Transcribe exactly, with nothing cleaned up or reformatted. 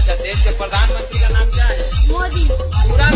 अच्छा, देश के प्रधानमंत्री का नाम क्या है? मोदी। पूरा